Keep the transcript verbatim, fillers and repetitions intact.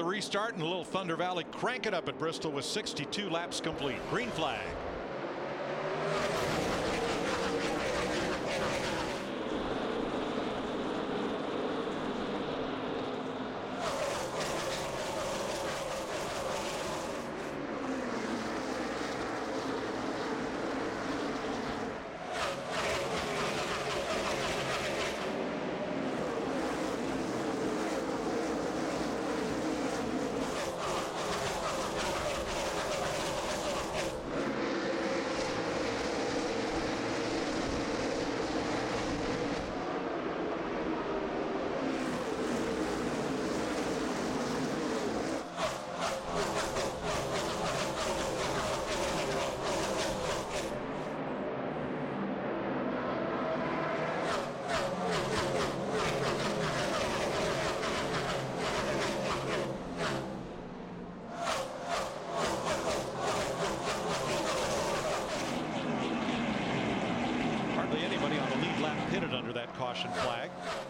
the restart, and a little Thunder Valley crank it up at Bristol with sixty-two laps complete. Green flag. Anybody on the lead lap pitted under that caution flag.